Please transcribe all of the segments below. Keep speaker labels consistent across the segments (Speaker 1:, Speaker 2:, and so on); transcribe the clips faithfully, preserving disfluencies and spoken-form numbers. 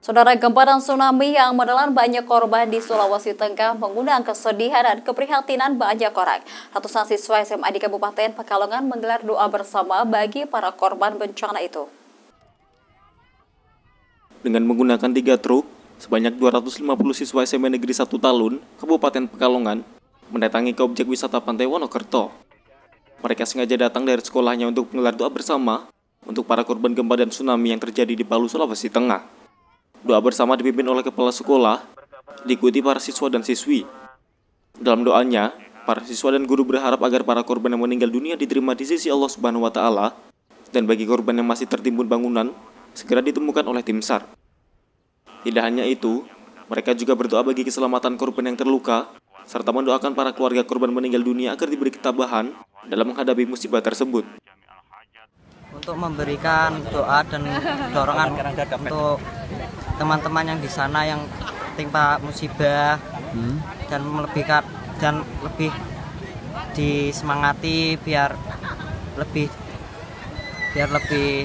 Speaker 1: Saudara, gempa dan tsunami yang menelan banyak korban di Sulawesi Tengah mengundang kesedihan dan keprihatinan banyak orang. Ratusan siswa S M A di Kabupaten Pekalongan menggelar doa bersama bagi para korban bencana itu.
Speaker 2: Dengan menggunakan tiga truk, sebanyak dua ratus lima puluh siswa S M A Negeri satu Talun, Kabupaten Pekalongan, mendatangi ke objek wisata Pantai Wonokerto. Mereka sengaja datang dari sekolahnya untuk menggelar doa bersama untuk para korban gempa dan tsunami yang terjadi di Palu, Sulawesi Tengah. Doa bersama dipimpin oleh kepala sekolah, diikuti para siswa dan siswi. Dalam doanya, para siswa dan guru berharap agar para korban yang meninggal dunia diterima di sisi Allah Subhanahu wa Ta'ala, dan bagi korban yang masih tertimbun bangunan, segera ditemukan oleh tim SAR. Tidak hanya itu, mereka juga berdoa bagi keselamatan korban yang terluka, serta mendoakan para keluarga korban meninggal dunia agar diberi ketabahan dalam menghadapi musibah tersebut.
Speaker 3: Untuk memberikan doa dan dorongan untuk teman-teman yang di sana yang timpa musibah hmm. dan melebihkan dan lebih disemangati biar lebih biar lebih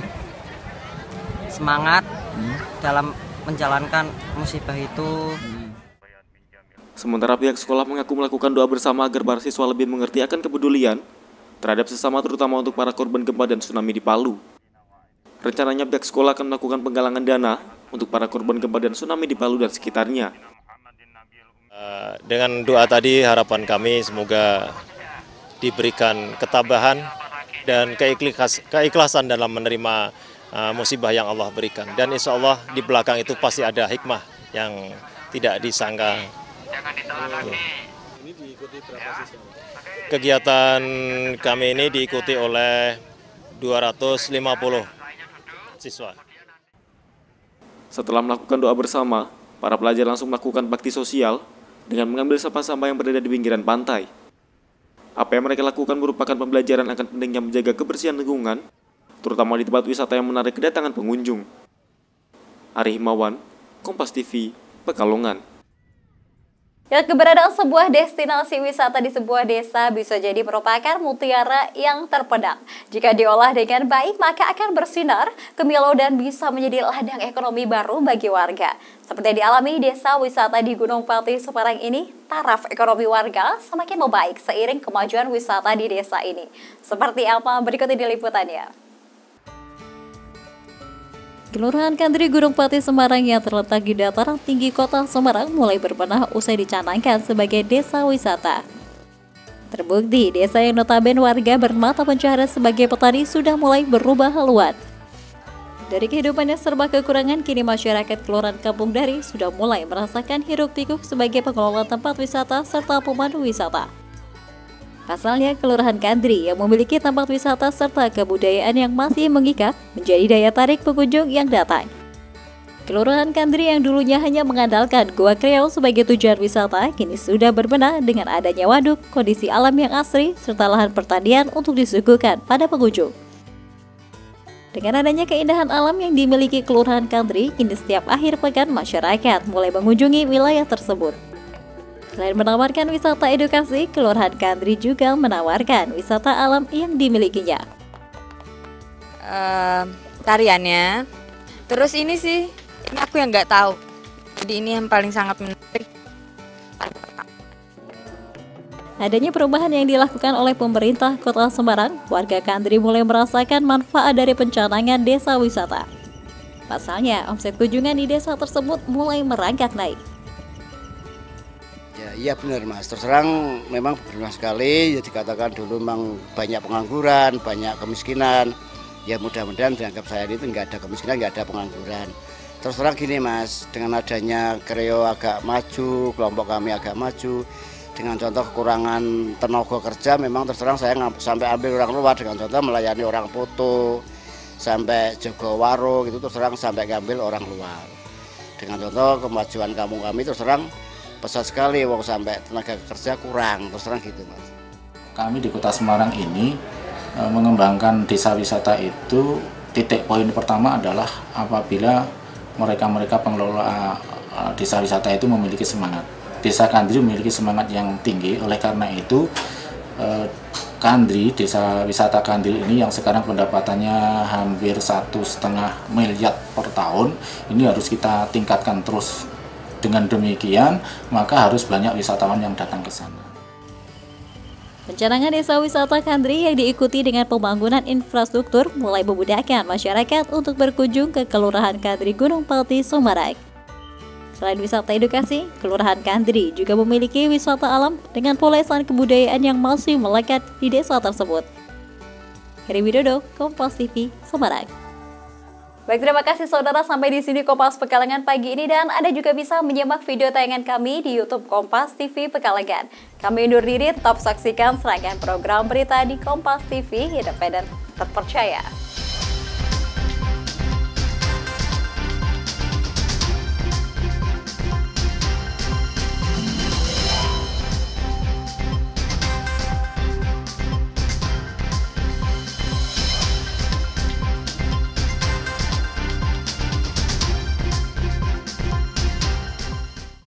Speaker 3: semangat hmm. dalam menjalankan musibah itu.
Speaker 2: Sementara pihak sekolah mengaku melakukan doa bersama agar para siswa lebih mengerti akan kepedulian terhadap sesama, terutama untuk para korban gempa dan tsunami di Palu. Rencananya pihak sekolah akan melakukan penggalangan dana untuk para korban gempa dan tsunami di Palu dan sekitarnya.
Speaker 4: Uh, dengan doa tadi, harapan kami semoga diberikan ketabahan dan keikhlas, keikhlasan dalam menerima uh, musibah yang Allah berikan. Dan insya Allah di belakang itu pasti ada hikmah yang tidak disangka. Jangan ditelan lagi. Ini diikuti berapa siswa? Kegiatan kami ini diikuti oleh dua ratus lima puluh siswa.
Speaker 2: Setelah melakukan doa bersama, para pelajar langsung melakukan bakti sosial dengan mengambil sampah-sampah yang berada di pinggiran pantai. Apa yang mereka lakukan merupakan pembelajaran akan pentingnya menjaga kebersihan lingkungan, terutama di tempat wisata yang menarik kedatangan pengunjung. Ari Himawan, Kompas T V, Pekalongan.
Speaker 1: Ya, keberadaan sebuah destinasi wisata di sebuah desa bisa jadi merupakan mutiara yang terpendam. Jika diolah dengan baik, maka akan bersinar, kemilau dan bisa menjadi ladang ekonomi baru bagi warga. Seperti yang dialami desa wisata di Gunung Pati Semarang ini, taraf ekonomi warga semakin membaik seiring kemajuan wisata di desa ini. Seperti apa? Berikut ini liputannya. Kelurahan Kandri Gunung Pati Semarang yang terletak di dataran tinggi kota Semarang mulai berbenah usai dicanangkan sebagai desa wisata. Terbukti, desa yang notabene warga bermata pencaharian sebagai petani sudah mulai berubah haluan. Dari kehidupannya serba kekurangan, kini masyarakat Kelurahan Kampung Dari sudah mulai merasakan hiruk-pikuk sebagai pengelola tempat wisata serta pemandu wisata. Pasalnya, Kelurahan Kandri yang memiliki tempat wisata serta kebudayaan yang masih mengikat menjadi daya tarik pengunjung yang datang. Kelurahan Kandri yang dulunya hanya mengandalkan Gua Kreo sebagai tujuan wisata, kini sudah berbenah dengan adanya waduk, kondisi alam yang asri, serta lahan pertanian untuk disuguhkan pada pengunjung. Dengan adanya keindahan alam yang dimiliki Kelurahan Kandri, kini setiap akhir pekan masyarakat mulai mengunjungi wilayah tersebut. Selain menawarkan wisata edukasi, Kelurahan Kandri juga menawarkan wisata alam yang dimilikinya.
Speaker 5: Uh, tariannya, terus ini sih, ini aku yang nggak tahu. Jadi ini yang paling sangat menarik.
Speaker 1: Adanya perubahan yang dilakukan oleh pemerintah Kota Semarang, warga Kandri mulai merasakan manfaat dari pencanangan desa wisata. Pasalnya, omset kunjungan di desa tersebut mulai merangkak naik.
Speaker 6: Ya, iya benar Mas, terus terang memang benar sekali, ya dikatakan dulu memang banyak pengangguran, banyak kemiskinan. Ya mudah-mudahan dianggap saya itu nggak ada kemiskinan, nggak ada pengangguran. Terus terang gini Mas, dengan adanya Kreo agak maju, kelompok kami agak maju, dengan contoh kekurangan tenaga kerja, memang terus terang saya sampai ambil orang luar, dengan contoh melayani orang foto, sampai jaga warung, gitu terus terang sampai ngambil orang luar. Dengan contoh kemajuan kampung kami terus terang pesat sekali, wong sampai tenaga kerja kurang, terus terang gitu Mas.
Speaker 7: Kami di Kota Semarang ini e, mengembangkan desa wisata itu, titik poin pertama adalah apabila mereka-mereka pengelola e, desa wisata itu memiliki semangat. Desa Kandri memiliki semangat yang tinggi, oleh karena itu e, Kandri, desa wisata Kandri ini yang sekarang pendapatannya hampir satu setengah miliar per tahun, ini harus kita tingkatkan terus. Dengan demikian, maka harus banyak wisatawan yang datang ke sana.
Speaker 1: Pencanangan desa wisata Kandri yang diikuti dengan pembangunan infrastruktur mulai memudahkan masyarakat untuk berkunjung ke Kelurahan Kandri Gunung Pati, Semarang. Selain wisata edukasi, Kelurahan Kandri juga memiliki wisata alam dengan polesan kebudayaan yang masih melekat di desa tersebut. Heri Widodo, Kompas T V, Semarang. Baik, terima kasih saudara, sampai di sini Kompas Pekalongan pagi ini, dan Anda juga bisa menyimak video tayangan kami di YouTube Kompas T V Pekalongan. Kami undur diri, tetap saksikan serangkaian program berita di Kompas T V, independen terpercaya.